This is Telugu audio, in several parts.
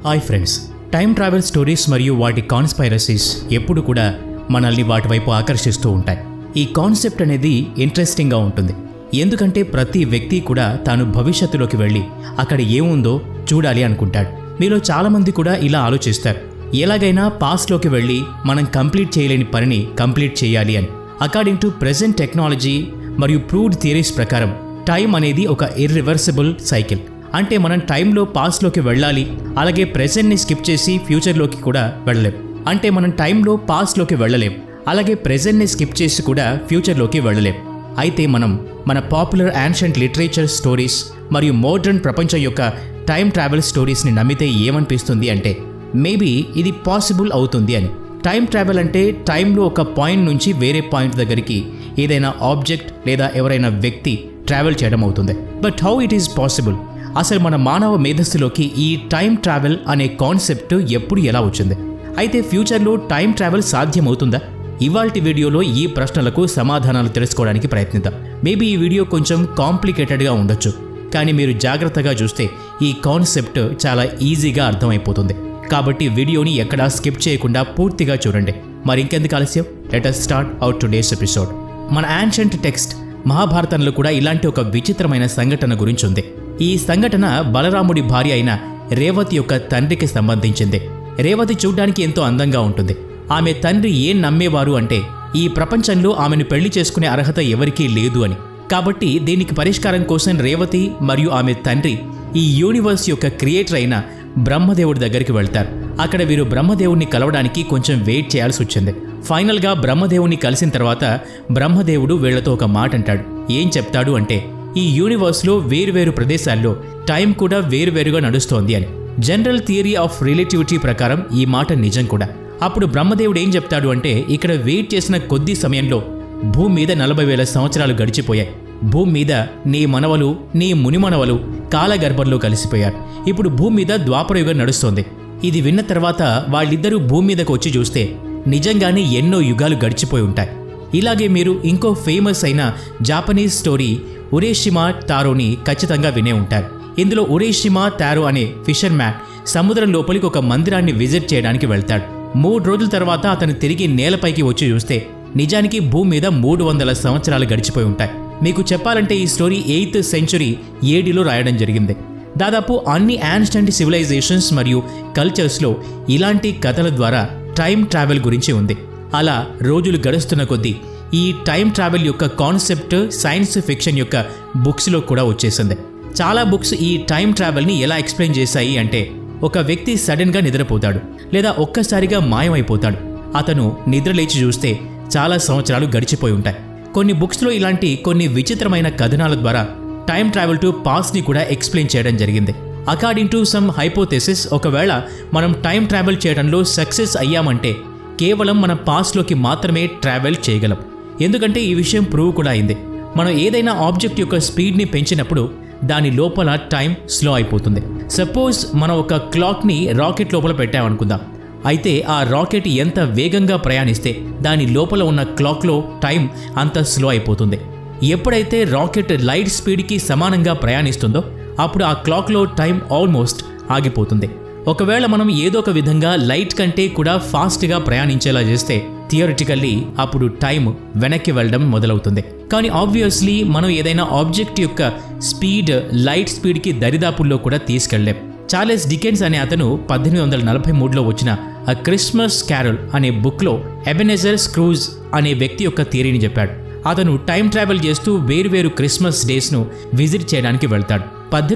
Hi friends, time travel stories మరియు వాటి కాన్స్పైరసీస్ ఎప్పుడు కూడా మనల్ని వాటి వైపు ఆకర్షిస్తూ ఉంటాయి. ఈ కాన్సెప్ట్ అనేది ఇంట్రెస్టింగ్గా ఉంటుంది. ఎందుకంటే ప్రతి వ్యక్తి కూడా తాను భవిష్యత్తులోకి వెళ్ళి అక్కడ ఏముందో చూడాలి అనుకుంటాడు. మీలో చాలామంది కూడా ఇలా ఆలోచిస్తారు, ఎలాగైనా పాస్ట్లోకి వెళ్ళి మనం కంప్లీట్ చేయలేని పనిని కంప్లీట్ చేయాలి అని. అకార్డింగ్ టు ప్రెజెంట్ టెక్నాలజీ మరియు ప్రూవ్డ్ థియరీస్ ప్రకారం టైం అనేది ఒక ఇర్రివర్సిబుల్ సైకిల్. అంటే మనం టైంలో పాస్ట్లోకి వెళ్ళాలి, అలాగే ప్రెజెంట్ని స్కిప్ చేసి ఫ్యూచర్లోకి కూడా వెళ్ళలేం. అంటే మనం టైంలో పాస్ట్లోకి వెళ్ళలేం, అలాగే ప్రెజెంట్ని స్కిప్ చేసి కూడా ఫ్యూచర్లోకి వెళ్ళలేం. అయితే మనం మన పాపులర్ యాన్షియంట్ లిటరేచర్ స్టోరీస్ మరియు మోడర్న్ ప్రపంచం యొక్క టైం ట్రావెల్ స్టోరీస్ని నమ్మితే ఏమనిపిస్తుంది అంటే మేబీ ఇది పాసిబుల్ అవుతుంది అని. టైం ట్రావెల్ అంటే టైంలో ఒక పాయింట్ నుంచి వేరే పాయింట్ దగ్గరికి ఏదైనా ఆబ్జెక్ట్ లేదా ఎవరైనా వ్యక్తి ట్రావెల్ చేయడం అవుతుంది. But how it is possible? అసలు మన మానవ మేధస్సులోకి ఈ టైం ట్రావెల్ అనే కాన్సెప్ట్ ఎప్పుడు ఎలా వచ్చింది? అయితే ఫ్యూచర్లో టైం ట్రావెల్ సాధ్యమవుతుందా? ఇవాల్టి వీడియోలో ఈ ప్రశ్నలకు సమాధానాలు తెలుసుకోవడానికి ప్రయత్నిద్దాం. మేబీ ఈ వీడియో కొంచెం కాంప్లికేటెడ్గా ఉండొచ్చు, కానీ మీరు జాగ్రత్తగా చూస్తే ఈ కాన్సెప్ట్ చాలా ఈజీగా అర్థమైపోతుంది. కాబట్టి వీడియోని ఎక్కడా స్కిప్ చేయకుండా పూర్తిగా చూడండి. మరి ఇంకెందుకు ఆలస్యం, let us start our today's episode. మన యాన్షియంట్ టెక్స్ట్ మహాభారతంలో కూడా ఇలాంటి ఒక విచిత్రమైన సంఘటన గురించి ఉంది. ఈ సంఘటన బలరాముడి భార్య అయిన రేవతి యొక్క తండ్రికి సంబంధించింది. రేవతి చూడ్డానికి ఎంతో అందంగా ఉంటుంది. ఆమె తండ్రి ఏం నమ్మేవారు అంటే ఈ ప్రపంచంలో ఆమెను పెళ్లి చేసుకునే అర్హత ఎవరికీ లేదు అని. కాబట్టి దీనికి పరిష్కారం కోసం రేవతి మరియు ఆమె తండ్రి ఈ యూనివర్స్ యొక్క క్రియేటర్ అయిన బ్రహ్మదేవుడి దగ్గరికి వెళ్తారు. అక్కడ వీరు బ్రహ్మదేవుడిని కలవడానికి కొంచెం వెయిట్ చేయాల్సి వచ్చింది. ఫైనల్గా బ్రహ్మదేవుని కలిసిన తర్వాత బ్రహ్మదేవుడు వీళ్లతో ఒక మాట అంటాడు. ఏం చెప్తాడు అంటే ఈ యూనివర్స్లో వేరువేరు ప్రదేశాల్లో టైం కూడా వేరువేరుగా నడుస్తోంది అని. జనరల్ థియరీ ఆఫ్ రిలేటివిటీ ప్రకారం ఈ మాట నిజం కూడా. అప్పుడు బ్రహ్మదేవుడు ఏం చెప్తాడు అంటే ఇక్కడ వెయిట్ చేసిన కొద్ది సమయంలో భూమి మీద 40,000 సంవత్సరాలు గడిచిపోయాయి. భూమి మీద నీ మనవలు, నీ మునిమనవలు కాలగర్భంలో కలిసిపోయారు. ఇప్పుడు భూమి మీద ద్వాపరయుగం నడుస్తోంది. ఇది విన్న తర్వాత వాళ్ళిద్దరూ భూమి మీదకు వచ్చి చూస్తే నిజంగానే ఎన్నో యుగాలు గడిచిపోయి ఉంటాయి. ఇలాగే మీరు ఇంకో ఫేమస్ అయిన జాపనీస్ స్టోరీ ఉరేషిమా టారోని ఖచ్చితంగా వినే ఉంటారు. ఇందులో ఉరేషిమా టారో అనే ఫిషర్ మ్యాన్ సముద్రం లోపలికి ఒక మందిరాన్ని విజిట్ చేయడానికి వెళ్తాడు. 3 రోజుల తర్వాత అతను తిరిగి నేలపైకి వచ్చి చూస్తే నిజానికి భూమి మీద 300 సంవత్సరాలు గడిచిపోయి ఉంటాయి. మీకు చెప్పాలంటే ఈ స్టోరీ 8th సెంచురీ ఏడీలో రాయడం జరిగింది. దాదాపు అన్ని యాన్షియంట్ సివిలైజేషన్స్ మరియు కల్చర్స్లో ఇలాంటి కథల ద్వారా టైం ట్రావెల్ గురించి ఉంది. అలా రోజులు గడుస్తున్న కొద్దీ ఈ టైం ట్రావెల్ యొక్క కాన్సెప్ట్ సైన్స్ ఫిక్షన్ యొక్క బుక్స్లో కూడా వచ్చేసింది. చాలా బుక్స్ ఈ టైం ట్రావెల్ని ఎలా ఎక్స్ప్లెయిన్ చేశాయి అంటే ఒక వ్యక్తి సడన్గా నిద్రపోతాడు లేదా ఒక్కసారిగా మాయమైపోతాడు. అతను నిద్రలేచి చూస్తే చాలా సంవత్సరాలు గడిచిపోయి ఉంటాయి. కొన్ని బుక్స్లో ఇలాంటి కొన్ని విచిత్రమైన కథనాల ద్వారా టైం ట్రావెల్ టు పాస్ట్ని కూడా ఎక్స్ప్లెయిన్ చేయడం జరిగింది. అకార్డింగ్ టు సమ్ హైపోథెసిస్, ఒకవేళ మనం టైం ట్రావెల్ చేయడంలో సక్సెస్ అయ్యామంటే కేవలం మన పాస్ట్లోకి మాత్రమే ట్రావెల్ చేయగలం. ఎందుకంటే ఈ విషయం ప్రూవ్ కూడా అయింది. మనం ఏదైనా ఆబ్జెక్ట్ యొక్క స్పీడ్ని పెంచినప్పుడు దాని లోపల టైం స్లో అయిపోతుంది. సపోజ్ మనం ఒక క్లాక్ని రాకెట్ లోపల పెట్టామనుకుందాం. అయితే ఆ రాకెట్ ఎంత వేగంగా ప్రయాణిస్తే దాని లోపల ఉన్న క్లాక్లో టైం అంత స్లో అయిపోతుంది. ఎప్పుడైతే రాకెట్ లైట్ స్పీడ్కి సమానంగా ప్రయాణిస్తుందో అప్పుడు ఆ క్లాక్లో టైం ఆల్మోస్ట్ ఆగిపోతుంది. ఒకవేళ మనం ఏదో ఒక విధంగా లైట్ కంటే కూడా ఫాస్ట్గా ప్రయాణించేలా చేస్తే థియరిటికల్లీ అప్పుడు టైం వెనక్కి వెళ్ళడం మొదలవుతుంది. కానీ ఆబ్వియస్లీ మనం ఏదైనా ఆబ్జెక్ట్ యొక్క స్పీడ్ లైట్ స్పీడ్కి దరిదాపుల్లో కూడా తీసుకెళ్లేం. చార్లెస్ డికెన్స్ అనే అతను 1843లో వచ్చిన అ క్రిస్మస్ క్యారల్ అనే బుక్లో ఎబెనెజర్ స్క్రూజ్ అనే వ్యక్తి యొక్క థియరీని చెప్పాడు. అతను టైం ట్రావెల్ చేస్తూ వేరువేరు క్రిస్మస్ డేస్ను విజిట్ చేయడానికి వెళ్తాడు.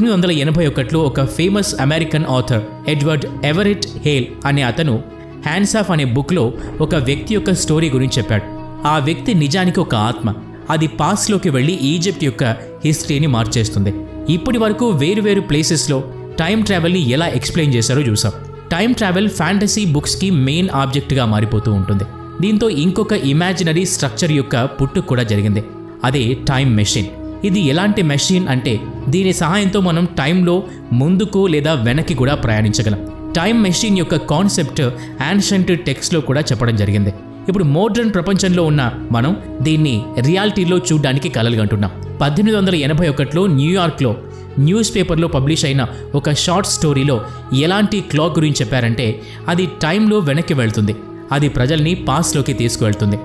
1881లో ఒక famous American author Edward Everett Hale అనే అతను హ్యాండ్స్ ఆఫ్ అనే బుక్లో ఒక వ్యక్తి యొక్క స్టోరీ గురించి చెప్పాడు. ఆ వ్యక్తి నిజానికి ఒక ఆత్మ. అది పాస్ట్లోకి వెళ్ళి ఈజిప్ట్ యొక్క హిస్టరీని మార్చేస్తుంది. ఇప్పటి వరకు వేరువేరు ప్లేసెస్లో టైం ట్రావెల్ని ఎలా ఎక్స్ప్లెయిన్ చేశారో చూసాం. టైం ట్రావెల్ ఫ్యాంటసీ బుక్స్కి మెయిన్ ఆబ్జెక్ట్గా మారిపోతూ ఉంటుంది. దీంతో ఇంకొక ఇమాజినరీ స్ట్రక్చర్ యొక్క పుట్టుక కూడా జరిగింది. అదే టైం మెషిన్. ఇది ఎలాంటి మెషిన్ అంటే దీని సహాయంతో మనం టైంలో ముందుకు లేదా వెనక్కి కూడా ప్రయాణించగలం. టైం మెషిన్ యొక్క కాన్సెప్ట్ యాన్షియంట్ టెక్స్ట్లో కూడా చెప్పడం జరిగింది. ఇప్పుడు మోడర్న్ ప్రపంచంలో ఉన్న మనం దీన్ని రియాలిటీలో చూడడానికి కలలుగంటున్నాం. 1881లో న్యూయార్క్లో న్యూస్ పేపర్లో పబ్లిష్ అయిన ఒక షార్ట్ స్టోరీలో ఎలాంటి క్లాక్ గురించి చెప్పారంటే అది టైంలో వెనక్కి వెళ్తుంది, అది ప్రజల్ని పాస్ట్లోకి తీసుకువెళ్తుంది.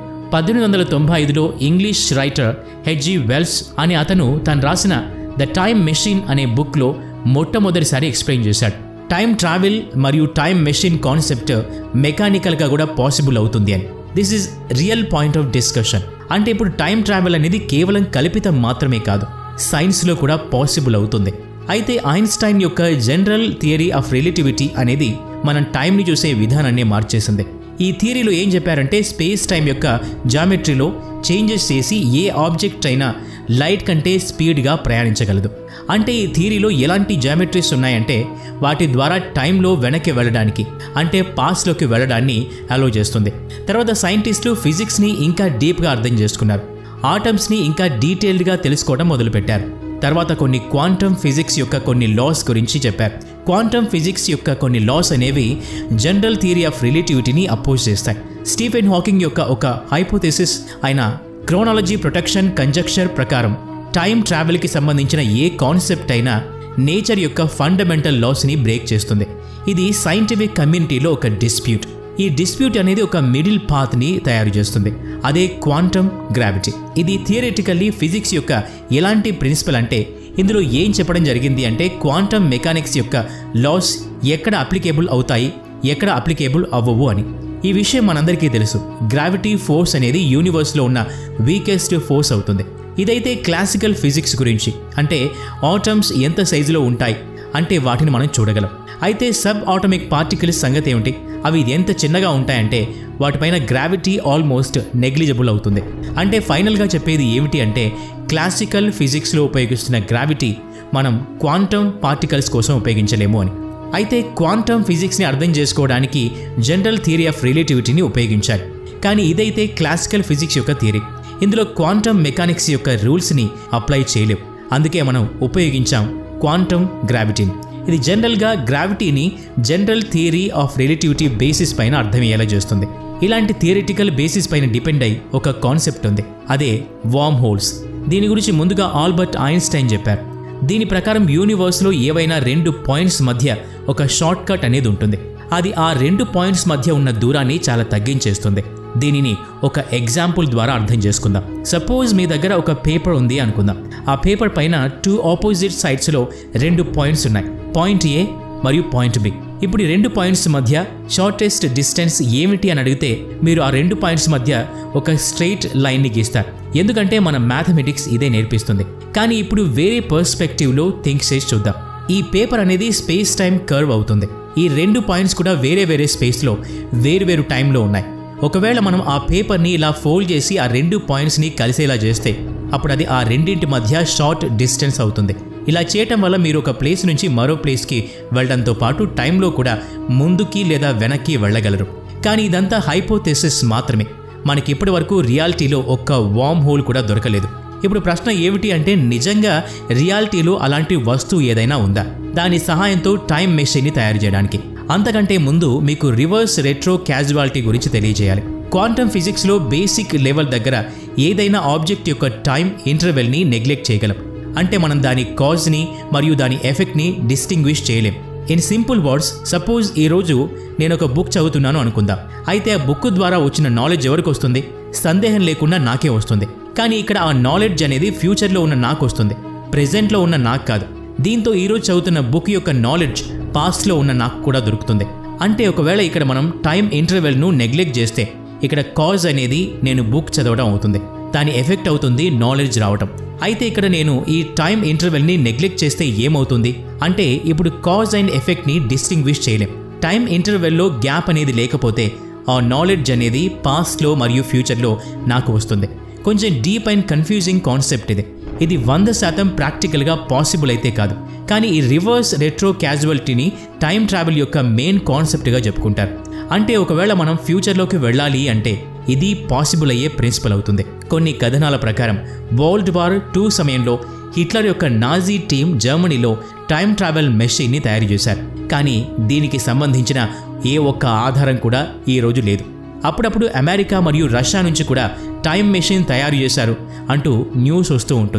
1895లో ఇంగ్లీష్ రైటర్ హెచ్జి వెల్స్ అనే అతను తను రాసిన ద టైమ్ మెషిన్ అనే బుక్లో మొట్టమొదటిసారి ఎక్స్ప్లెయిన్ చేశాడు. టైమ్ ట్రావెల్ మరియు టైమ్ మెషిన్ కాన్సెప్ట్ మెకానికల్గా కూడా పాసిబుల్ అవుతుంది అని. This is real point of discussion. అంటే ఇప్పుడు టైం ట్రావెల్ అనేది కేవలం కల్పితం మాత్రమే కాదు, సైన్స్లో కూడా పాసిబుల్ అవుతుంది. అయితే ఐన్స్టైన్ యొక్క జనరల్ థియరీ ఆఫ్ రిలేటివిటీ అనేది మనం టైంని చూసే విధానాన్ని మార్చేసింది. ఈ థియరీలో ఏం చెప్పారంటే స్పేస్ టైం యొక్క జామెట్రీలో చేంజెస్ చేసి ఏ ఆబ్జెక్ట్ అయినా లైట్ కంటే స్పీడ్గా ప్రయాణించగలదు. అంటే ఈ థియరీలో ఎలాంటి జామెట్రీస్ ఉన్నాయంటే వాటి ద్వారా టైంలో వెనక్కి వెళ్ళడానికి అంటే పాస్ట్లోకి వెళ్ళడాన్ని అలో చేస్తుంది. తర్వాత సైంటిస్టులు ఫిజిక్స్ని ఇంకా డీప్గా అర్థం చేసుకున్నారు, ఆటమ్స్ని ఇంకా డీటెయిల్డ్గా తెలుసుకోవడం మొదలుపెట్టారు. తర్వాత కొన్ని క్వాంటమ్ ఫిజిక్స్ యొక్క కొన్ని లాస్ గురించి చెప్పారు. క్వాంటమ్ ఫిజిక్స్ యొక్క కొన్ని లాస్ అనేవి జనరల్ థియరీ ఆఫ్ రిలేటివిటీని అపోజ్ చేస్తాయి. స్టీఫెన్ హాకింగ్ యొక్క ఒక హైపోథెసిస్ అయిన క్రోనాలజీ ప్రొటెక్షన్ కంజక్చర్ ప్రకారం టైం ట్రావెల్కి సంబంధించిన ఏ కాన్సెప్ట్ అయినా నేచర్ యొక్క ఫండమెంటల్ లాస్ని బ్రేక్ చేస్తుంది. ఇది సైంటిఫిక్ కమ్యూనిటీలో ఒక డిస్ప్యూట్. ఈ డిస్ప్యూట్ అనేది ఒక మిడిల్ పాత్ని తయారు చేస్తుంది, అదే క్వాంటమ్ గ్రావిటీ. ఇది థియరిటికల్లీ ఫిజిక్స్ యొక్క ఎలాంటి ప్రిన్సిపల్ అంటే ఇందులో ఏం చెప్పడం జరిగింది అంటే క్వాంటమ్ మెకానిక్స్ యొక్క లాస్ ఎక్కడ అప్లికేబుల్ అవుతాయి, ఎక్కడ అప్లికేబుల్ అవ్వవు అని. ఈ విషయం మనందరికీ తెలుసు, గ్రావిటీ ఫోర్స్ అనేది యూనివర్స్లో ఉన్న వీకెస్ట్ ఫోర్స్ అవుతుంది. ఇదైతే క్లాసికల్ ఫిజిక్స్ గురించి, అంటే ఆటమ్స్ ఎంత సైజులో ఉంటాయి అంటే వాటిని మనం చూడగలం. అయితే సబ్ ఆటమిక్ పార్టికల్స్ సంగతి ఏమిటి? అవి ఎంత చిన్నగా ఉంటాయంటే వాటిపైన గ్రావిటీ ఆల్మోస్ట్ నెగ్లిజిబుల్ అవుతుంది. అంటే ఫైనల్గా చెప్పేది ఏమిటి అంటే క్లాసికల్ ఫిజిక్స్లో ఉపయోగిస్తున్న గ్రావిటీ మనం క్వాంటమ్ పార్టికల్స్ కోసం ఉపయోగించలేము అని. అయితే క్వాంటమ్ ఫిజిక్స్ని అర్థం చేసుకోవడానికి జనరల్ థియరీ ఆఫ్ రిలేటివిటీని ఉపయోగించాలి. కానీ ఇదైతే క్లాసికల్ ఫిజిక్స్ యొక్క థియరీ, ఇందులో క్వాంటమ్ మెకానిక్స్ యొక్క రూల్స్ని అప్లై చేయలేం. అందుకే మనం ఉపయోగించాం క్వాంటమ్ గ్రావిటీని. ఇది జనరల్గా గ్రావిటీని general theory of relativity basis పైన అర్థమయ్యేలా చేస్తుంది. ఇలాంటి థియరిటికల్ బేసిస్ పైన డిపెండ్ అయి ఒక కాన్సెప్ట్ ఉంది, అదే వార్మ్ హోల్స్. దీని గురించి ముందుగా ఆల్బర్ట్ ఐన్స్టైన్ చెప్పారు. దీని ప్రకారం యూనివర్స్లో ఏవైనా 2 పాయింట్స్ మధ్య ఒక షార్ట్ కట్ అనేది ఉంటుంది. అది ఆ 2 పాయింట్స్ మధ్య ఉన్న దూరాన్ని చాలా తగ్గించేస్తుంది. దీనిని ఒక ఎగ్జాంపుల్ ద్వారా అర్థం చేసుకుందాం. సపోజ్ మీ దగ్గర ఒక పేపర్ ఉంది అనుకుందాం. ఆ పేపర్ పైన 2 ఆపోజిట్ సైడ్స్లో 2 పాయింట్స్ ఉన్నాయి, పాయింట్ ఏ మరియు పాయింట్ బి. ఇప్పుడు ఈ 2 పాయింట్స్ మధ్య షార్టెస్ట్ డిస్టెన్స్ ఏమిటి అని అడిగితే మీరు ఆ 2 పాయింట్స్ మధ్య ఒక స్ట్రెయిట్ లైన్ని గీస్తారు, ఎందుకంటే మన మ్యాథమెటిక్స్ ఇదే నేర్పిస్తుంది. కానీ ఇప్పుడు వేరే పర్స్పెక్టివ్లో థింక్ చేసి చూద్దాం. ఈ పేపర్ అనేది స్పేస్ టైం కర్వ్ అవుతుంది. ఈ 2 పాయింట్స్ కూడా వేరే వేరే స్పేస్లో వేరు టైంలో ఉన్నాయి. ఒకవేళ మనం ఆ పేపర్ని ఇలా ఫోల్డ్ చేసి ఆ 2 పాయింట్స్ని కలిసేలా చేస్తే అప్పుడు అది ఆ రెండింటి మధ్య షార్ట్ డిస్టెన్స్ అవుతుంది. ఇలా చేయటం వల్ల మీరు ఒక ప్లేస్ నుంచి మరో ప్లేస్కి వెళ్ళడంతో పాటు టైంలో కూడా ముందుకి లేదా వెనక్కి వెళ్ళగలరు. కానీ ఇదంతా హైపోథెసిస్ మాత్రమే. మనకి ఇప్పటి వరకు రియాలిటీలో ఒక్క వార్మ్ హోల్ కూడా దొరకలేదు. ఇప్పుడు ప్రశ్న ఏమిటి అంటే నిజంగా రియాలిటీలో అలాంటి వస్తువు ఏదైనా ఉందా, దాని సహాయంతో టైం మెషిన్ని తయారు చేయడానికి? అంతకంటే ముందు మీకు రివర్స్ రెట్రో క్యాజువాలిటీ గురించి తెలియజేయాలి. క్వాంటమ్ ఫిజిక్స్లో బేసిక్ లెవెల్ దగ్గర ఏదైనా ఆబ్జెక్ట్ యొక్క టైం ఇంటర్వెల్ని నెగ్లెక్ట్ చేయగలం. అంటే మనం దాని కాజ్ని మరియు దాని ఎఫెక్ట్ని డిస్టింగ్విష్ చేయలేం. ఇన్ సింపుల్ వర్డ్స్, సపోజ్ ఈరోజు నేను ఒక బుక్ చదువుతున్నాను అనుకుందాం. అయితే ఆ బుక్ ద్వారా వచ్చిన నాలెడ్జ్ ఎవరికి వస్తుంది? సందేహం లేకుండా నాకే వస్తుంది. కానీ ఇక్కడ ఆ నాలెడ్జ్ అనేది ఫ్యూచర్లో ఉన్న నాకు వస్తుంది, ప్రెజెంట్లో ఉన్న నాకు కాదు. దీంతో ఈరోజు చదువుతున్న బుక్ యొక్క నాలెడ్జ్ పాస్ట్లో ఉన్న నాకు కూడా దొరుకుతుంది. అంటే ఒకవేళ ఇక్కడ మనం టైం ఇంటర్వెల్ను నెగ్లెక్ట్ చేస్తే ఇక్కడ కాజ్ అనేది నేను బుక్ చదవడం అవుతుంది, దాని ఎఫెక్ట్ అవుతుంది నాలెడ్జ్ రావటం. అయితే ఇక్కడ నేను ఈ టైం ఇంటర్వెల్ని నెగ్లెక్ట్ చేస్తే ఏమవుతుంది అంటే ఇప్పుడు కాజ్ అండ్ ఎఫెక్ట్ని డిస్టింగ్విష్ చేయలేం. టైం ఇంటర్వెల్లో గ్యాప్ అనేది లేకపోతే ఆ నాలెడ్జ్ అనేది పాస్ట్లో మరియు ఫ్యూచర్లో నాకు వస్తుంది. కొంచెం డీప్ అండ్ కన్ఫ్యూజింగ్ కాన్సెప్ట్ ఇది. ఇది 100% ప్రాక్టికల్గా పాసిబుల్ అయితే కాదు. కానీ ఈ రివర్స్ రెట్రో క్యాజువాలిటీని టైం ట్రావెల్ యొక్క మెయిన్ కాన్సెప్ట్గా చెప్పుకుంటారు. అంటే ఒకవేళ మనం ఫ్యూచర్లోకి వెళ్ళాలి అంటే ఇది పాసిబుల్ అయ్యే ప్రిన్సిపల్ అవుతుంది. కొన్ని కథనాల ప్రకారం వరల్డ్ వార్ 2 సమయంలో హిట్లర్ యొక్క నాజీ టీం జర్మనీలో టైం ట్రావెల్ మెషిన్ని తయారు చేశారు. కానీ దీనికి సంబంధించిన ఏ ఒక్క ఆధారం కూడా ఈరోజు లేదు. అప్పుడప్పుడు అమెరికా మరియు రష్యా నుంచి కూడా టైం మెషిన్ తయారు చేశారు అంటూ న్యూస్ వస్తూ ఉంటుంది.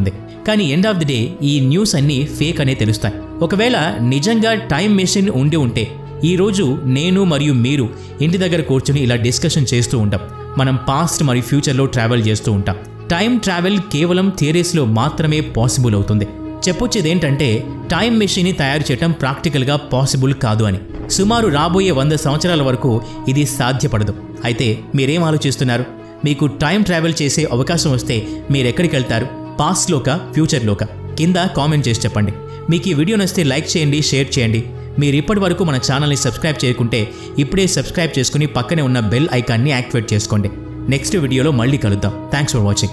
కానీ ఎండ్ ఆఫ్ ది డే ఈ న్యూస్ అన్నీ ఫేక్ అనే తెలుస్తాయి. ఒకవేళ నిజంగా టైం మెషిన్ ఉంటే ఈరోజు నేను మరియు మీరు ఇంటి దగ్గర కూర్చుని ఇలా డిస్కషన్ చేస్తూ ఉంటాం. మనం పాస్ట్ మరియు ఫ్యూచర్లో ట్రావెల్ చేస్తూ ఉంటాం. టైం ట్రావెల్ కేవలం థియరీస్లో మాత్రమే పాసిబుల్ అవుతుంది. చెప్పొచ్చేది ఏంటంటే టైం మెషిన్ని తయారు చేయడం ప్రాక్టికల్గా పాసిబుల్ కాదు అని. సుమారు రాబోయే 100 సంవత్సరాల వరకు ఇది సాధ్యపడదు. అయితే మీరేం ఆలోచిస్తున్నారు? మీకు టైం ట్రావెల్ చేసే అవకాశం వస్తే మీరెక్కడికి వెళ్తారు? పాస్ట్లోకా ఫ్యూచర్లోకా? కింద కామెంట్ చేసి చెప్పండి. మీకు ఈ వీడియో నచ్చితే లైక్ చేయండి, షేర్ చేయండి. మీరు ఇప్పటి వరకు మన ఛానల్ని సబ్స్క్రైబ్ చేయకుంటే ఇప్పుడే సబ్స్క్రైబ్ చేసుకుని పక్కనే ఉన్న బెల్ ఐకాన్ని యాక్టివేట్ చేసుకోండి. నెక్స్ట్ వీడియోలో మళ్ళీ కలుద్దాం. Thanks for watching.